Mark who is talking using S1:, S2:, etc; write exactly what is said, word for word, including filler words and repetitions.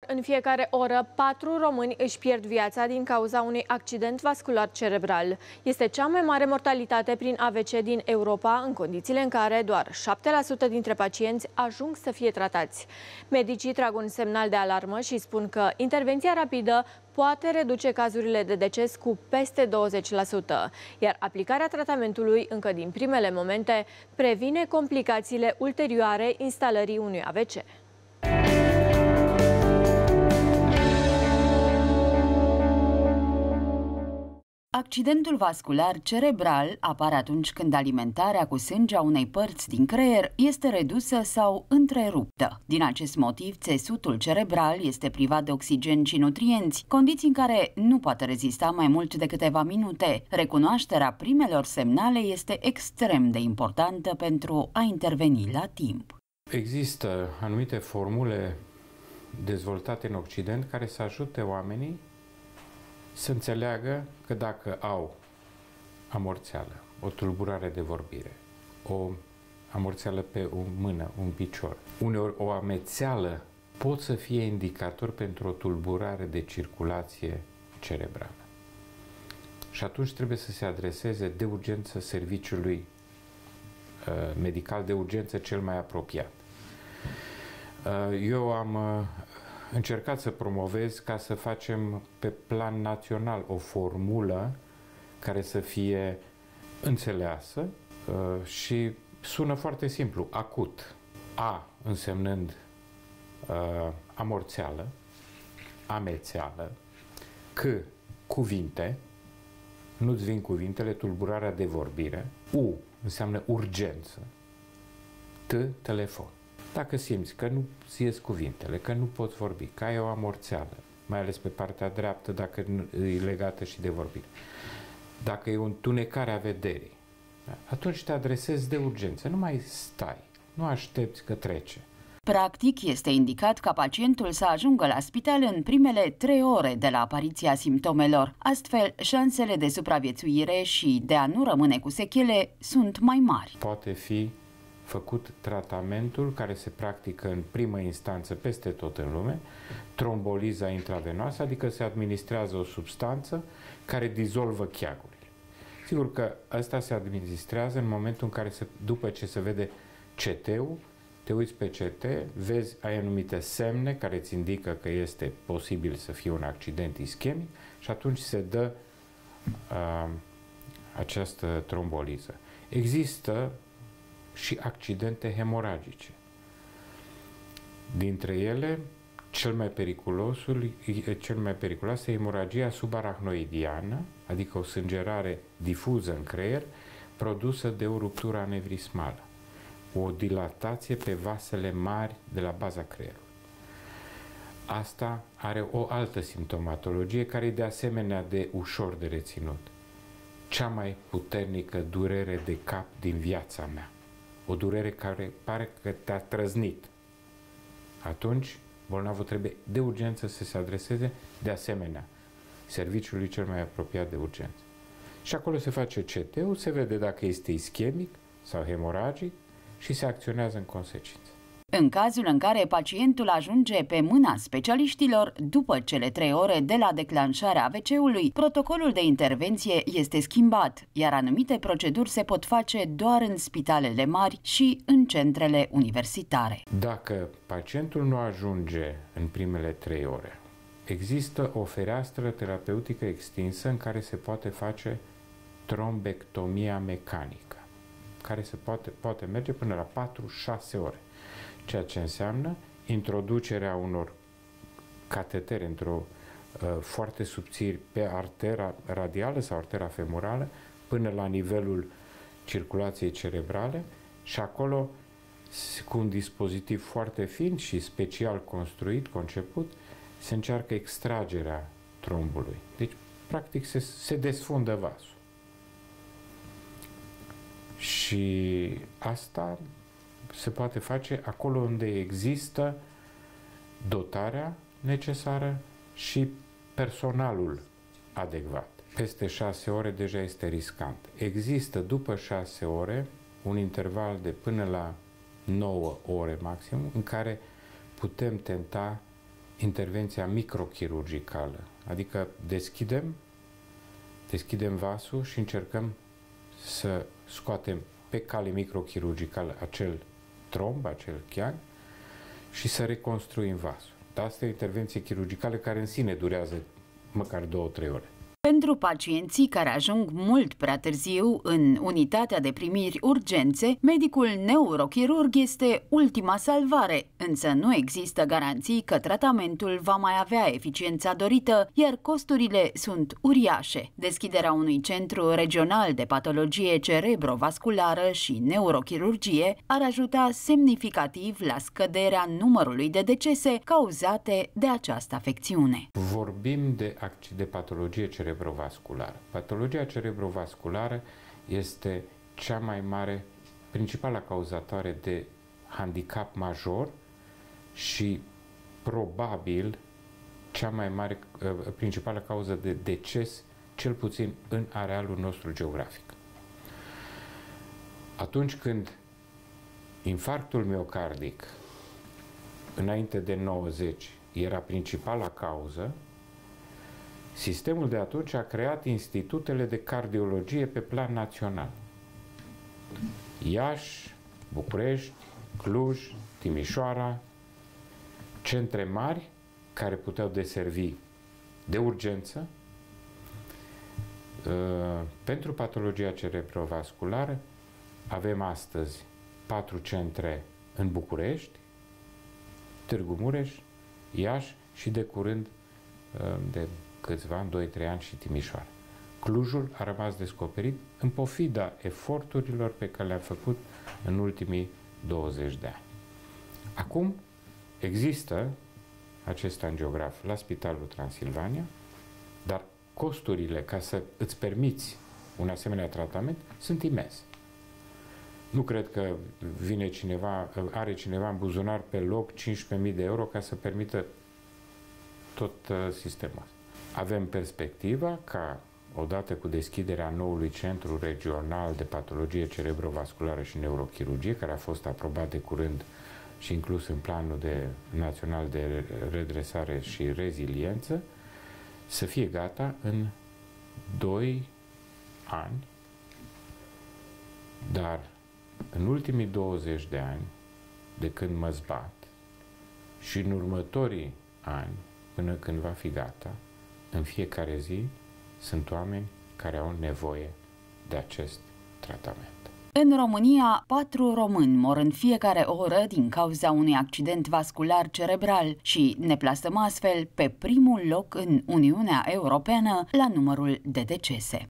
S1: În fiecare oră, patru români își pierd viața din cauza unui accident vascular cerebral. Este cea mai mare mortalitate prin A V C din Europa, în condițiile în care doar șapte la sută dintre pacienți ajung să fie tratați. Medicii trag un semnal de alarmă și spun că intervenția rapidă poate reduce cazurile de deces cu peste douăzeci la sută, iar aplicarea tratamentului încă din primele momente previne complicațiile ulterioare instalării unui A V C.
S2: Accidentul vascular cerebral apare atunci când alimentarea cu sânge a unei părți din creier este redusă sau întreruptă. Din acest motiv, țesutul cerebral este privat de oxigen și nutrienți, condiții în care nu poate rezista mai mult de câteva minute. Recunoașterea primelor semnale este extrem de importantă pentru a interveni la timp.
S3: Există anumite formule dezvoltate în Occident care să ajute oamenii să înțeleagă că dacă au amorțeală, o tulburare de vorbire, o amorțeală pe o mână, un picior, uneori o amețeală, pot să fie indicator pentru o tulburare de circulație cerebrală. Și atunci trebuie să se adreseze de urgență serviciului uh, medical de urgență cel mai apropiat. Uh, eu am uh, încercat să promovez ca să facem pe plan național o formulă care să fie înțeleasă uh, și sună foarte simplu, acut. A însemnând uh, amorțeală, amețeală, C cuvinte, nu-ți vin cuvintele, tulburarea de vorbire, U înseamnă urgență, T telefon. Dacă simți că nu ies cuvintele, că nu poți vorbi, că ai o amorțeală, mai ales pe partea dreaptă dacă e legată și de vorbire, dacă e o întunecare a vederii, atunci te adresezi de urgență, nu mai stai, nu aștepți că trece.
S2: Practic, este indicat ca pacientul să ajungă la spital în primele trei ore de la apariția simptomelor. Astfel, șansele de supraviețuire și de a nu rămâne cu sechele sunt mai mari.
S3: Poate fi făcut tratamentul care se practică în primă instanță peste tot în lume, tromboliza intravenoasă, adică se administrează o substanță care dizolvă cheagurile. Sigur că asta se administrează în momentul în care, se, după ce se vede C T-ul, te uiți pe C T, vezi, ai anumite semne care îți indică că este posibil să fie un accident ischemic și atunci se dă uh, această tromboliză. Există și accidente hemoragice. Dintre ele, cel mai periculosul, cel mai periculos este hemoragia subarachnoidiană, adică o sângerare difuză în creier, produsă de o ruptură anevrismală, o dilatație pe vasele mari de la baza creierului. Asta are o altă simptomatologie care e de asemenea de ușor de reținut. Cea mai puternică durere de cap din viața mea. O durere care pare că te-a trăznit. Atunci, bolnavul trebuie de urgență să se adreseze de asemenea serviciului cel mai apropiat de urgență. Și acolo se face C T-ul, se vede dacă este ischemic sau hemoragic și se acționează în consecință.
S2: În cazul în care pacientul ajunge pe mâna specialiștilor, după cele trei ore de la declanșarea A V C-ului, protocolul de intervenție este schimbat, iar anumite proceduri se pot face doar în spitalele mari și în centrele universitare.
S3: Dacă pacientul nu ajunge în primele trei ore, există o fereastră terapeutică extinsă în care se poate face trombectomia mecanică, care se poate, poate merge până la patru șase ore. Ceea ce înseamnă introducerea unor catetere într-o uh, foarte subțiri pe artera radială sau artera femorală până la nivelul circulației cerebrale și acolo, cu un dispozitiv foarte fin și special construit, conceput, se încearcă extragerea trombului. Deci, practic, se, se desfundă vasul. Și asta se poate face acolo unde există dotarea necesară și personalul adecvat. Peste șase ore deja este riscant. Există după șase ore un interval de până la nouă ore maxim în care putem tenta intervenția microchirurgicală, adică deschidem, deschidem vasul și încercăm să scoatem pe cale microchirurgicală acel tromb, acel cheag și să reconstruim vasul. Dar asta e o intervenție chirurgicală care în sine durează măcar două-trei ore.
S2: Pentru pacienții care ajung mult prea târziu în unitatea de primiri urgențe, medicul neurochirurg este ultima salvare, însă nu există garanții că tratamentul va mai avea eficiența dorită, iar costurile sunt uriașe. Deschiderea unui centru regional de patologie cerebrovasculară și neurochirurgie ar ajuta semnificativ la scăderea numărului de decese cauzate de această afecțiune.
S3: Vorbim de, de patologie cerebrovasculară. Patologia cerebrovasculară este cea mai mare, principala cauzatoare de handicap major și probabil cea mai mare, principală cauză de deces, cel puțin în arealul nostru geografic. Atunci când infarctul miocardic, înainte de nouăzeci, era principala cauză, sistemul de atunci a creat institutele de cardiologie pe plan național. Iași, București, Cluj, Timișoara, centre mari care puteau deservi de urgență pentru patologia cerebrovasculară. Avem astăzi patru centre în București, Târgu Mureș, Iași și de curând de câțiva ani, doi-trei ani și Timișoara. Clujul a rămas descoperit în pofida eforturilor pe care le-a făcut în ultimii douăzeci de ani. Acum există acest angiograf la Spitalul Transilvania, dar costurile ca să îți permiți un asemenea tratament sunt imense. Nu cred că vine cineva, are cineva în buzunar pe loc cincisprezece mii de euro ca să permită tot sistemul ăsta. Avem perspectiva ca, odată cu deschiderea noului Centru Regional de Patologie Cerebrovasculară și Neurochirurgie, care a fost aprobat de curând și inclus în Planul de, Național de Redresare și Reziliență, să fie gata în doi ani, dar în ultimii douăzeci de ani, de când mă zbat, și în următorii ani, până când va fi gata, în fiecare zi sunt oameni care au nevoie de acest tratament.
S2: În România, patru români mor în fiecare oră din cauza unui accident vascular cerebral și ne plasăm astfel pe primul loc în Uniunea Europeană la numărul de decese.